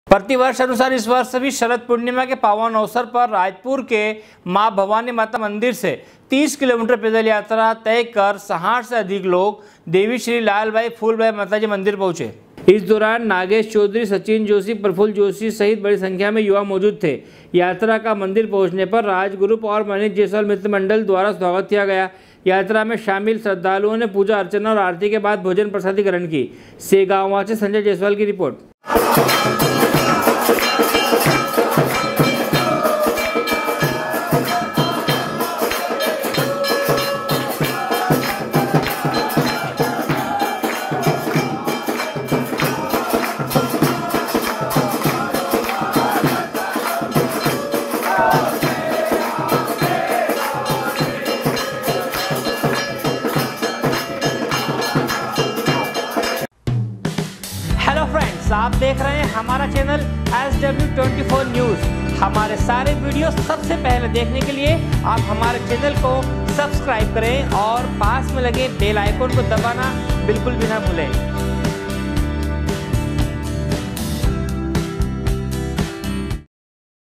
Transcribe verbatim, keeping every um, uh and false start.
प्रतिवर्ष अनुसार इस वर्ष भी शरद पूर्णिमा के पावन अवसर पर राजपुर के मां भवानी माता मंदिर से तीस किलोमीटर पैदल यात्रा तय कर साठ से अधिक लोग देवी श्री लालबाई फूलबाई माताजी मंदिर पहुंचे। इस दौरान नागेश चौधरी, सचिन जोशी, प्रफुल्ल जोशी सहित बड़ी संख्या में युवा मौजूद थे। यात्रा का मंदिर पहुंचने पर राज ग्रुप और मनीष जायसवाल मित्र मंडल द्वारा स्वागत किया गया। यात्रा में शामिल श्रद्धालुओं ने पूजा अर्चना और आरती के बाद भोजन प्रसादी ग्रहण की। सेगांव से संजय जायसवाल की रिपोर्ट। हेलो फ्रेंड्स, आप देख रहे हैं हमारा channel S W twenty four news. हमारे सारे वीडियो सबसे पहले देखने के लिए आप हमारे चैनल को सब्सक्राइब करें और पास में लगे बेल आइकन को दबाना बिल्कुल भी ना भूलें।